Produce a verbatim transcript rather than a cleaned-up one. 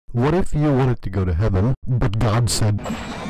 What if you wanted to go to heaven, but God said...